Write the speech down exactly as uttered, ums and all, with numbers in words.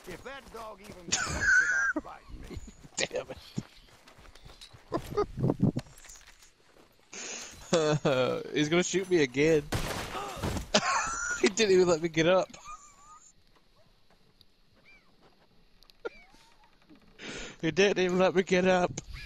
If that dog even thinks about biting me. Damn it. He's gonna shoot me again. He didn't even let me get up. He didn't even let me get up.